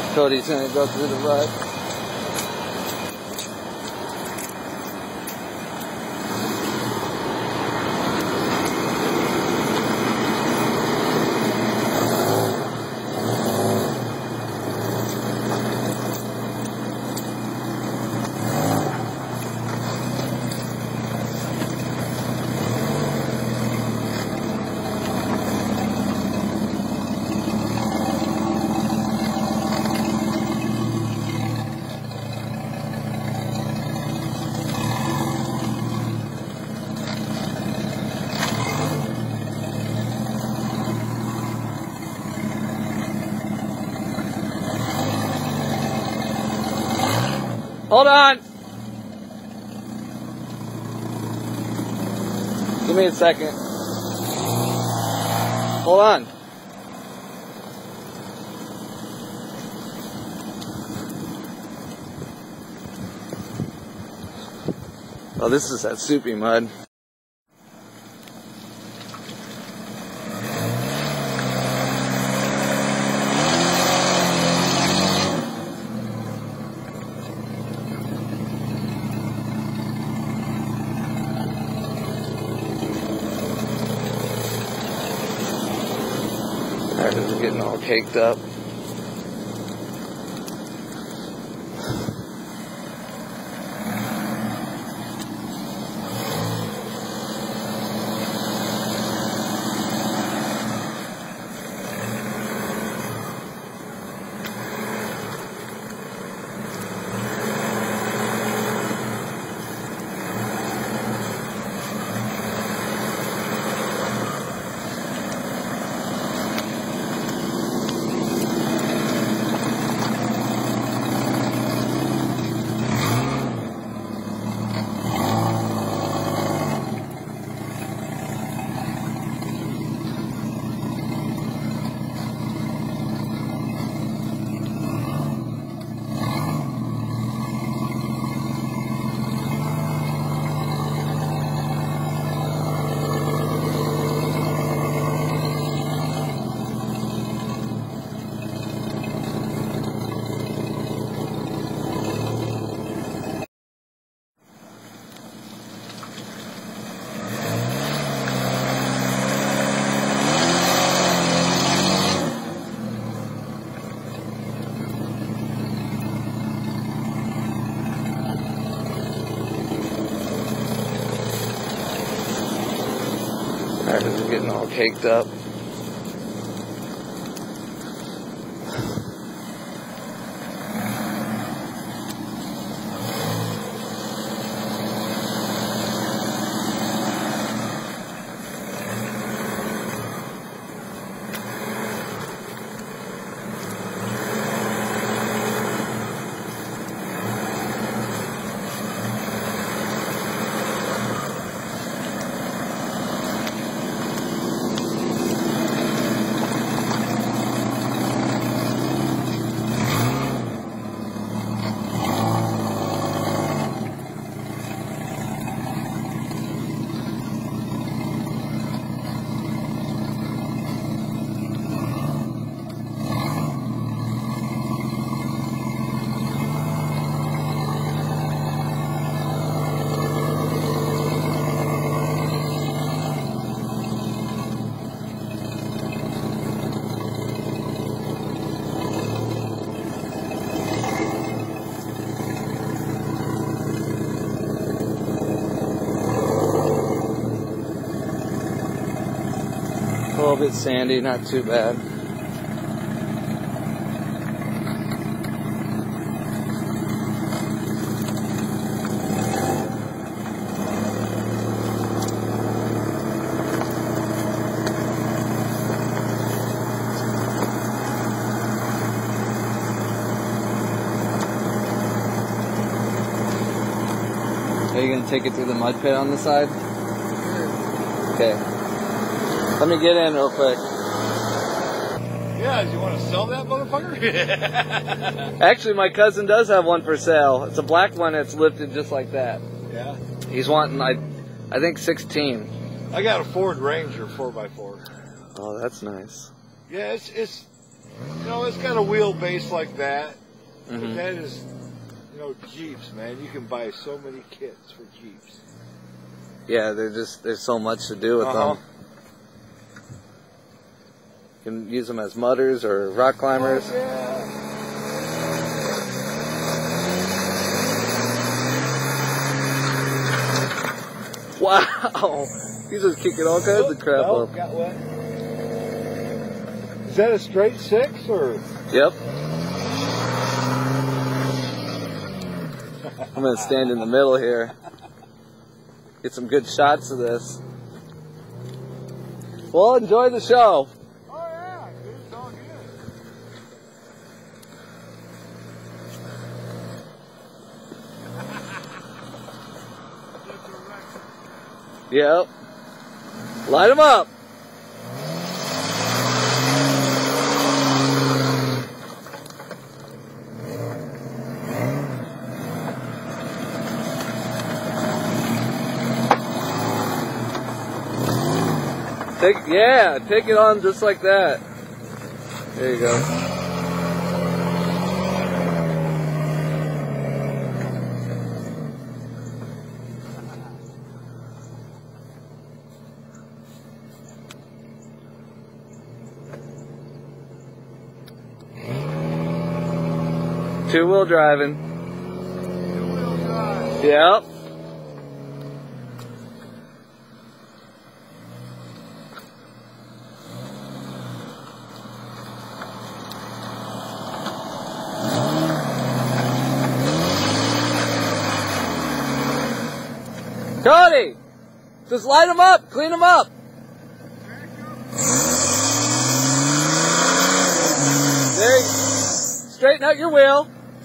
Cody's gonna go through the rut. Hold on. Give me a second. Hold on. Oh, this is that soupy mud. Tires are getting all caked up. Tires are getting all caked up. A little bit sandy, not too bad. Are you going to take it through the mud pit on the side? Okay. Let me get in real quick. Yeah, do you want to sell that motherfucker? Actually, my cousin does have one for sale. It's a black one that's lifted just like that. Yeah? He's wanting, I think, 16. I got a Ford Ranger 4x4. Oh, that's nice. Yeah, it's You know, it's got a wheelbase like that. Mm-hmm. But that is, you know, Jeeps, man. You can buy so many kits for Jeeps. Yeah, there's so much to do with them. You can use them as mudders or rock climbers. Oh, yeah. Wow! He's just kicking all kinds of crap up. Got wet. Is that a straight 6 or? Yep. I'm gonna stand in the middle here. Get some good shots of this. Well, enjoy the show. Oh yeah, dude, it's all good. Yep. Light them up. Take it on just like that. There you go. Two-wheel driving. Two-wheel drive. Yep. Cody, just light them up, clean them up. There you go. Straighten out your wheel.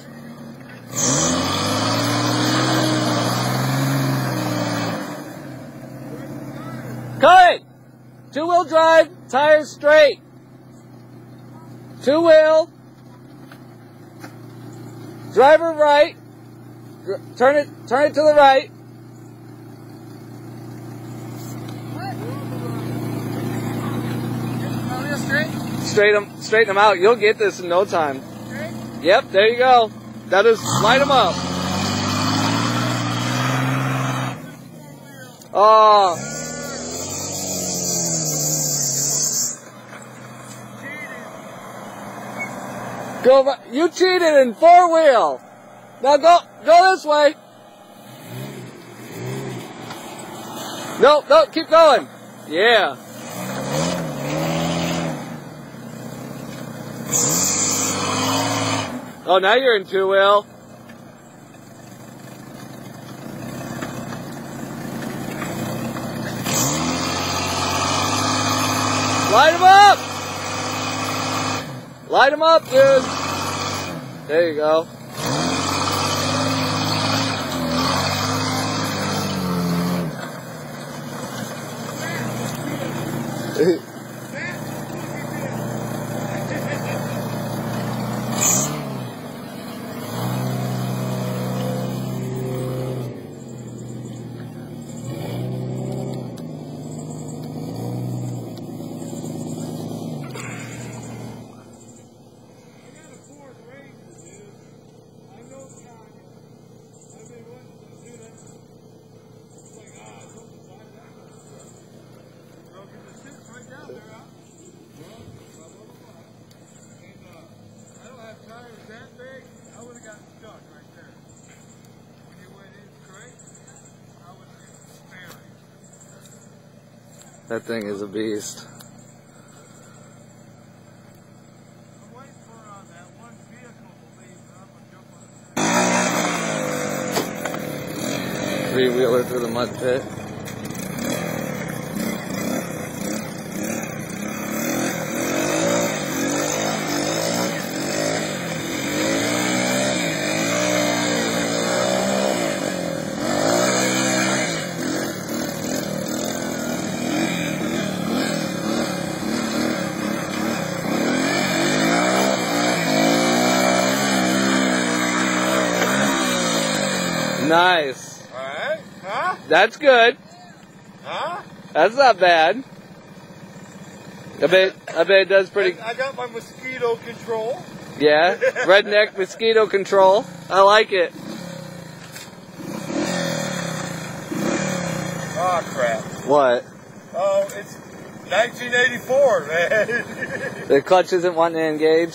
Cody, two-wheel drive, tires straight. Two-wheel. Driver right. Turn it to the right. Straighten them out. You'll get this in no time. Straight? Yep, there you go. That is, light them up. Oh. Go. You cheated in four-wheel. Now go this way. No, keep going. Yeah. Oh, now you're in two-wheel. Light them up! Light them up, dude. There you go. That thing is a beast. I'm waiting for that one vehicle to leave, and I'm gonna jump on it. Three-wheeler through the mud pit. Nice. Alright, huh? That's good. Huh? That's not bad. I bet it does pretty. I got my mosquito control. Yeah, redneck mosquito control. I like it. Oh crap. What? Oh, it's 1984, man. The clutch isn't wanting to engage?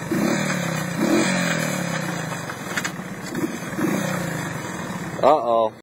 Uh-oh.